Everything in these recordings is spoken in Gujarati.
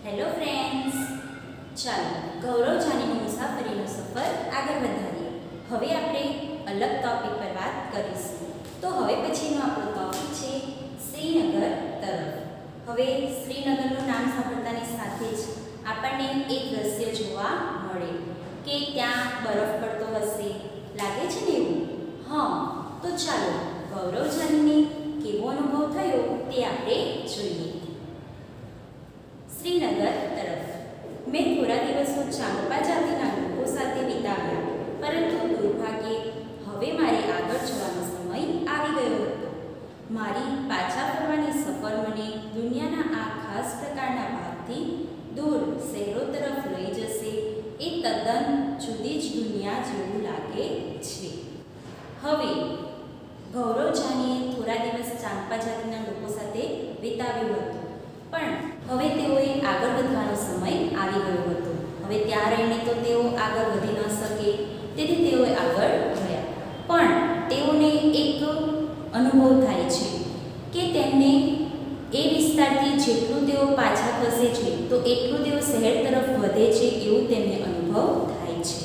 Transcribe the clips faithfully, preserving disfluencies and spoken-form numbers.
હેલો ફ્રેન્ડ્સ, ચાલો ગૌરવ જાનીનો મુસાફરીનો સફર આગળ વધારીએ. હવે આપણે અલગ ટોપિક પર વાત કરીશું. તો હવે પછીનો આપણો ટોપિક છે શ્રીનગર તરફ. હવે શ્રીનગરનું નામ સાંભળતાની સાથે જ આપણને એક દ્રશ્ય જોવા મળે કે ત્યાં બરફ પડતો હશે. લાગે છે ને એવું? હા, તો ચાલો ગૌરવ જાનીને કેવો અનુભવ થયો તે આપણે જોઈએ. શ્રીનગર તરફ મેં થોડા દિવસો ચાંપા જાતિના લોકો સાથે વિતાવ્યા, પરંતુ દુર્ભાગ્યે હવે મારે આગળ જવાનો સમય આવી ગયો હતો. મારી પાછા ફરવાની સફર મને દુનિયાના આ ખાસ પ્રકારના ભાગથી દૂર શહેરો તરફ લઈ જશે. એ તદ્દન જુદી જ દુનિયા જેવું લાગે છે. હવે ગૌરવ જાનીએ થોડા દિવસ ચાંપા જાતિના લોકો સાથે વિતાવ્યું હતું, પણ હવે તેઓએ આગળ વધવાનો સમય આવી ગયો હતો. હવે ત્યાં રહીને તો તેઓ આગળ વધી ન શકે, તેથી તેઓએ આગળ ગયા. પણ તેઓને એક અનુભવ થાય છે કે તેમને એ વિસ્તારથી જેટલું તેઓ પાછા ખસે છે તો એટલું તેઓ શહેર તરફ વધે છે એવું તેમને અનુભવ થાય છે.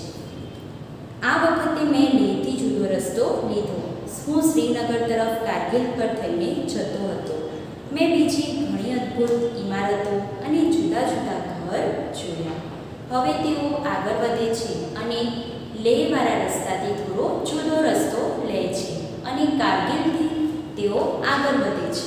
આ વખતે મેં લેહથી જુદો રસ્તો લીધો. હું શ્રીનગર તરફ કારગિલ પર થઈને જતો હતો. મેં બીજી ઘણી અદ્ભુત ઇમારતો અને જુદા જુદા ઘર જોયા. હવે તેઓ આગળ વધે છે અને લેહવાળા રસ્તાથી થોડો જુદો રસ્તો લે છે અને કારગિલથી તેઓ આગળ વધે છે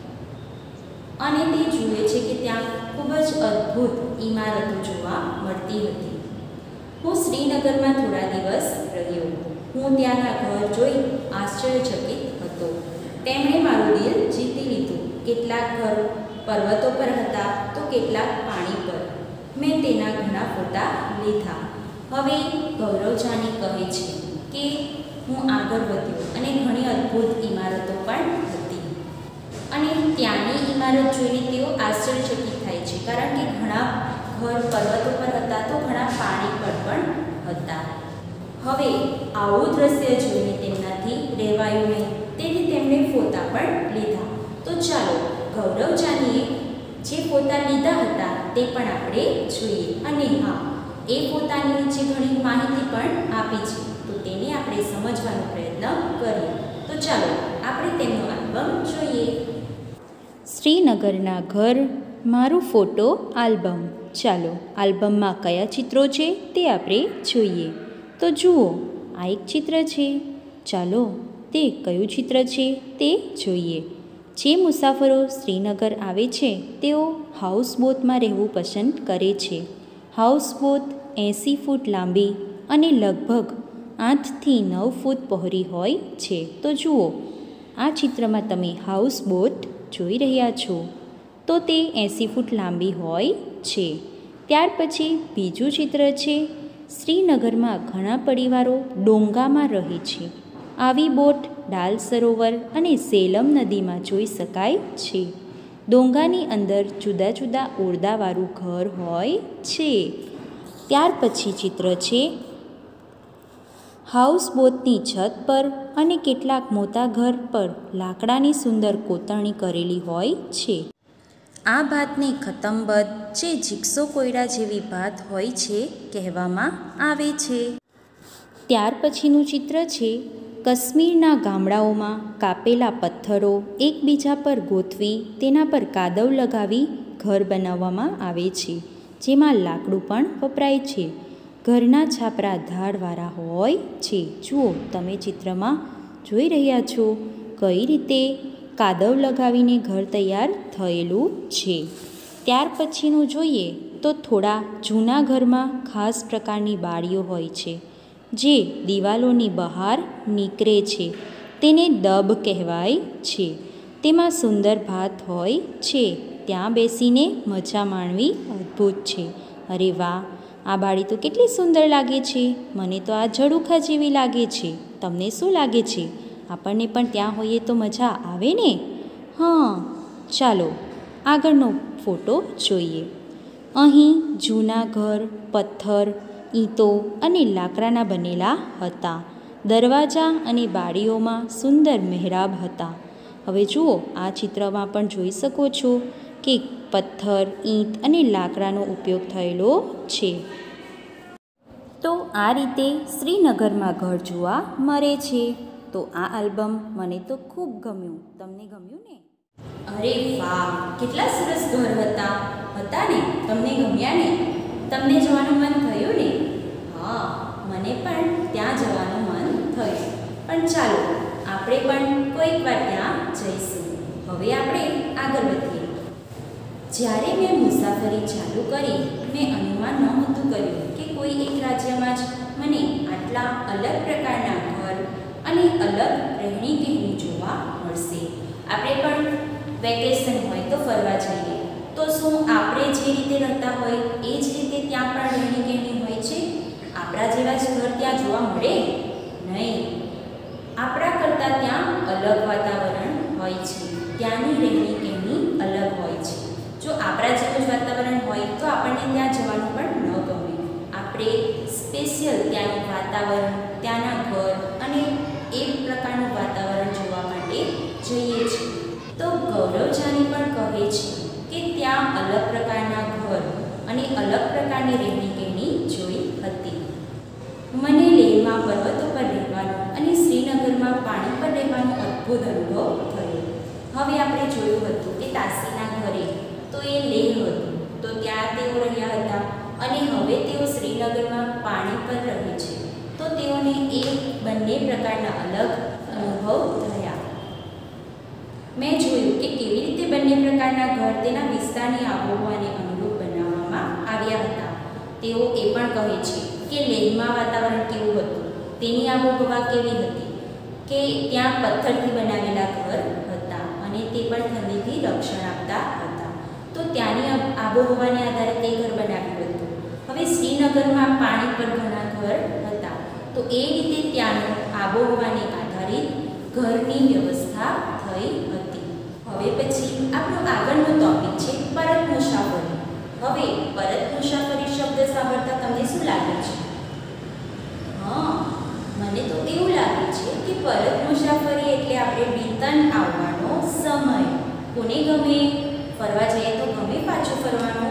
અને તે જુએ છે કે ત્યાં ખૂબ જ અદ્ભુત ઇમારતો જોવા મળતી હતી. હું શ્રીનગરમાં થોડા દિવસ રહ્યો. હું ત્યાંના ઘર જોઈ આશ્ચર્યચકિત હતો. તેમણે મારું દિલ જીતી લીધું. કેટલાક ઘર પર્વતો પર હતા તો કેટલાક પાણી પર. મેં તેના ઘણા ફોટા લીધા. હવે ગૌરવ જાની કહે છે કે હું આગળ વધ્યો અને ઘણી અદ્ભુત ઇમારતો પણ હતી અને ત્યાંની ઇમારત જોઈને તેઓ આશ્ચર્યચકિત થાય છે, કારણ કે ઘણા ઘર પર્વતો પર હતા તો ઘણા પાણી પર પણ હતા. હવે આવું દ્રશ્ય જોઈને તેમનાથી રહેવાયું નહીં, તેથી તેમણે ફોટા પણ લીધા. તો ચાલો ગૌરવ જાનીએ જે ફોટા લીધા હતા તે પણ આપણે જોઈએ. અને હા, એ ફોટાની નીચે ઘણી માહિતી પણ આપી છે, તો તેને આપણે સમજવાનો પ્રયત્ન કરીએ. તો ચાલો આપણે તેમનો આલ્બમ જોઈએ. શ્રીનગરના ઘર મારું ફોટો આલ્બમ. ચાલો આલ્બમમાં કયા ચિત્રો છે તે આપણે જોઈએ. તો જુઓ, આ એક ચિત્ર છે. ચાલો તે કયું ચિત્ર છે તે જોઈએ. જે મુસાફરો શ્રીનગર આવે છે તેઓ હાઉસબોટમાં રહેવું પસંદ કરે છે. હાઉસબોટ એંસી ફૂટ લાંબી અને લગભગ આઠથી નવ ફૂટ પહોળી હોય છે. તો જુઓ, આ ચિત્રમાં તમે હાઉસબોટ જોઈ રહ્યા છો, તો તે એંસી ફૂટ લાંબી હોય છે. ત્યાર પછી બીજું ચિત્ર છે. શ્રીનગરમાં ઘણા પરિવારો ડોંગામાં રહે છે. આવી બોટ ડાલ સરોવર અને સેલમ નદીમાં જોઈ શકાય છે. ડોંગાની અંદર જુદા જુદા ઓરડાવાળું ઘર હોય છે. ત્યાર પછી ચિત્ર છે. હાઉસબોટની છત પર અને કેટલાક મોટા ઘર પર લાકડાની સુંદર કોતરણી કરેલી હોય છે. આ ભાતને ખતમબદ જે જીક્સો કોયડા જેવી ભાત હોય છે કહેવામાં આવે છે. ત્યાર પછીનું ચિત્ર છે. કાશ્મીરના ગામડાઓમાં કાપેલા પથ્થરો એકબીજા પર ગોઠવી તેના પર કાદવ લગાવી ઘર બનાવવામાં આવે છે, જેમાં લાકડું પણ વપરાય છે. ઘરના છાપરા ધારવાળા હોય છે. જુઓ, તમે ચિત્રમાં જોઈ રહ્યા છો કઈ રીતે કાદવ લગાવીને ઘર તૈયાર થયેલું છે. ત્યાર પછીનું જોઈએ તો થોડા જૂના ઘરમાં ખાસ પ્રકારની બારીઓ હોય છે જે દિવાલોની બહાર નીકળે છે. તેને દબ કહેવાય છે. તેમાં સુંદર ભાત હોય છે. ત્યાં બેસીને મજા માણવી અદ્ભુત છે. અરે વાહ, આ બારી તો કેટલી સુંદર લાગે છે. મને તો આ ઝડુખા જેવી લાગે છે. તમને શું લાગે છે? આપણને પણ ત્યાં હોઈએ તો મજા આવે ને? હા, ચાલો આગળનો ફોટો જોઈએ. અહીં જૂના ઘર પથ્થર, ઈંટો અને લાકડાના બનેલા હતા. દરવાજા અને બારીઓમાં સુંદર મહેરાબ હતા. હવે જુઓ, આ ચિત્રમાં પણ જોઈ શકો છો કે પથ્થર, ઈંટ અને લાકડાનો ઉપયોગ થયેલો છે. તો આ રીતે શ્રીનગરમાં ઘર જોવા મળે છે. તો આ આલ્બમ મને તો ખૂબ ગમ્યું. તમને ગમ્યું ને? અરે વાહ, કેટલા સરસ ઘર હતા હતા ને? તમને ગમ્યા ને? તમને જવાનું મન થયું ને? હા, મને પણ ત્યાં જવાનું મન થયું. પણ ચાલો આપણે પણ કોઈક વાર ત્યાં જઈશું. હવે આપણે આગળ વધીએ. જ્યારે મેં મુસાફરી ચાલુ કરી, મેં અનુમાન નહોતું કર્યું કે કોઈ એક રાજ્યમાં જ મને આટલા અલગ પ્રકારના ઘર અને અલગ રહેણી કહેણી જોવા મળશે. આપણે પણ વેકેશન હોય તો ફરવા જઈએ, તો શું આપણે જે રીતે રહેતા હોય એ જ રીતે ત્યાં પણ રહેણી કહેણી હોય છે? આપણા જેવા જ ઘર ત્યાં જોવા મળે? નહીં. આપણા કરતાં ત્યાં અલગ વાતાવરણ હોય છે. ત્યાંની રહેણી કહેણી અલગ હોય છે. જો આપણા જેવું જ વાતાવરણ હોય તો આપણને ત્યાં જવાનું પણ ન ગમે. આપણે સ્પેશિયલ ત્યાંનું વાતાવરણ, ત્યાંના ઘર અને એ પ્રકારનું વાતાવરણ જોવા માટે જઈએ છીએ. તો ગૌરવ જાની પણ કહે છે કે ત્યાં અલગ પ્રકારના ઘર અને અલગ પ્રકારની રહેણી કહેણી જોઈ હતી. મને લેહમાં પર્વતો પર રહેવાનો અને શ્રીનગરમાં પાણી પર રહેવાનો અદ્ભુત અનુભવ થયો. હવે આપણે જોયું હતું કે તાસીના ઘરે તો એ લેહ હતું, તો ત્યાં તેઓ રહ્યા હતા અને હવે તેઓ શ્રીનગરમાં પાણી પર રહે છે. તો તેઓને એ બંને પ્રકારના અલગ અનુભવ થયા. મેં જોયું કે કેવી રીતે બંને પ્રકારના ઘર તેના વિસ્તારની આબોહવાને અનુરૂપ બનાવવામાં આવ્યા હતા. તેઓ એ પણ કહે છે કે લેહમાં વાતાવરણ કેવું હતું, તેની આબોહવા કેવી હતી, કે ત્યાં પથ્થરથી બનાવેલા ઘર હતા અને તે પણ ઠંડીથી રક્ષણ આપતા હતા. તો ત્યાંની આબોહવાને આધારે તે ઘર બનાવ્યું હતું. હવે શ્રીનગરમાં પાણી પર ઘણા ઘર હતા, તો એ રીતે ત્યાંનું આબોહવાને આધારિત ઘરની વ્યવસ્થા થઈ હતી. હવે પછી આપણો આગળનો ટોપિક છે પરત મુસાફરી. હવે પરત મુસાફરી શબ્દ સાંભળતા તમને શું લાગે છે? હા, મને તો એવું લાગે છે કે પરત મુસાફરી એટલે આપણે રિટર્ન આવવાનો સમય. કોને ગમે? ફરવા જઈએ તો ગમે પાછું ફરવાનું?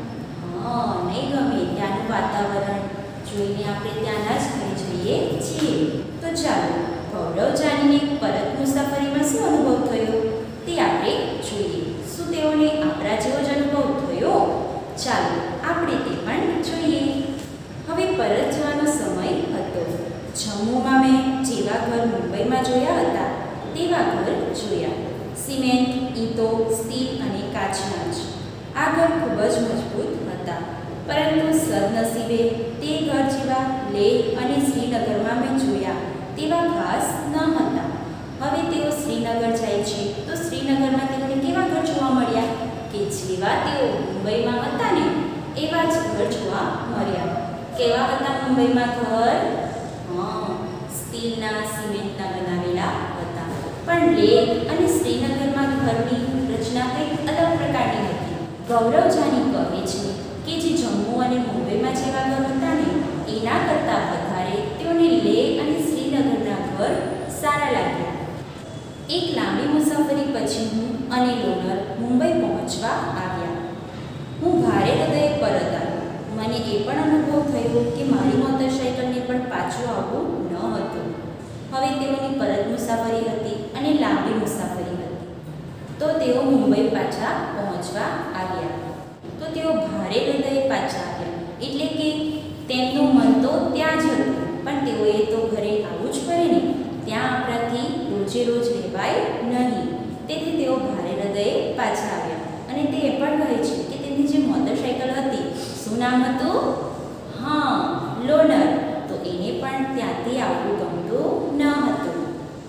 હા, નહીં ગમે. ત્યાંનું વાતાવરણ જોઈને આપણે ત્યાંના જ થઈ જઈએ છીએ. તો ચાલો ગૌરવ જાણીને પરત મુસાફરીમાં શું અનુભવ થયો તે આપણે જોઈએ. શું તેઓને આપણા જેવો જ અનુભવ થયો? ચાલો આપણે તે પણ જોઈએ. હવે પરત જવાનો સમય હતો. જમ્મુમાં મેં જેવા ઘર મુંબઈમાં જોયા હતા તેવા ઘર જોયા. સિમેન્ટ, ઈંટો, સ્ટીલ અને કાચના જ. આ ઘર ખૂબ જ મજબૂત હતા, પરંતુ સદનસીબે તે ઘર જેવા લેહ અને શ્રીનગરમાં મેં જોયા તેવા ખાસ ન હતા. હવે તેઓ શ્રીનગર જાય છે તો શ્રીનગરમાં તેમને કેવા ઘર જોવા મળ્યા કે જેવા તેઓ મુંબઈમાં હતા ને એવા જ ઘર જોવા મળ્યા. કેવા હતા મુંબઈમાં ઘર? હા, સ્ટીલના, સિમેન્ટના બનાવેલા હતા. પણ લેહ અને શ્રીનગરમાં ઘરની રચના કંઈક અલગ પ્રકારની હતી. ગૌરવ જાની કહે છે કે જે જમ્મુ અને મુંબઈમાં જેવા ઘર હતા ને એના કરતાં વધારે તેઓને લેહ અને શ્રીનગરના ઘર સારા લાગ્યા. એક લાંબી મુસાફરી પછી હું અને લોનર મુંબઈ પહોંચવા આવ્યા. હું ભારે હૃદયે પરત આવ્યો. મને એ પણ અનુભવ થયો કે મારી મોટરસાઇકલને પણ પાછું આવવું ન હતું. હવે તેઓની પરત મુસાફરી હતી અને લાંબી મુસાફરી હતી. તો તેઓ મુંબઈ પાછા પહોંચવા આવ્યા. તો તેઓ ભારે હૃદયે પાછા આવ્યા, એટલે કે તેમનું મન તો ત્યાં જ હતું, પણ તેઓએ તો ઘરે આવવું જ પડે ને. ત્યાં આપણાથી રોજે રોજ રહેવાય નહીં. તેથી તેઓ ભારે હૃદયે પાછા આવ્યા. અને તે એ પણ કહે છે કે તેમની જે મોટરસાઇકલ હતી, શું નામ હતું? હા, લોનર. તો એને પણ ત્યાંથી આવવું ગમતું ન હતું.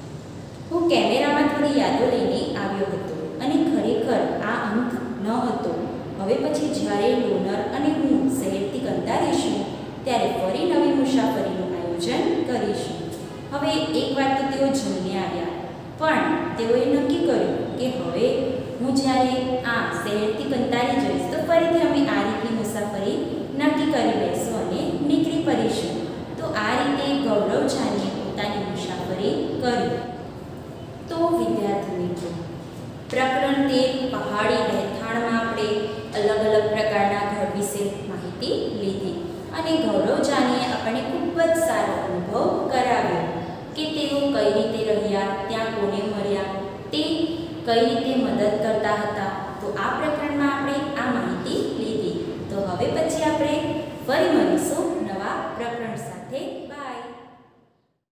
હું કેમેરામાં થોડી યાદો લઈને આવ્યો હતો અને ખરેખર આ અંક ન હતો. હવે પછી જ્યારે લોનર અને હું શહેરથી કંટાળીશું ત્યારે ફરી નવી મુસાફરીનું આયોજન કરીશું. હવે એક વાર તો તેઓ જઈને આવ્યા, પણ તેઓએ નક્કી કર્યું કે હવે હું જ્યારે આ શહેરથી કંટાળી જઈશ તો ફરીથી અમે આ રીતની મુસાફરી નક્કી કરી લઈશું અને નીકળી પડીશું. તો આ રીતે ગૌરવ જાનીએ પોતાની મુસાફરી કરી. તો વિદ્યાર્થી મિત્રો, પ્રકરણ તેર પહાડી રહેઠાણમાં આપણે અલગ અલગ પ્રકારના ઘર વિશે માહિતી લીધી અને ઘરો જાણીને આપણને ખૂબ જ સારો અનુભવ કરાવ્યો કે તેઓ કઈ રીતે રહ્યા, ત્યાં કોને મળ્યા, તે કઈ રીતે મદદ કરતા હતા. તો આ પ્રકરણમાં આપણે આ માહિતી લીધી. તો હવે પછી આપણે ફરી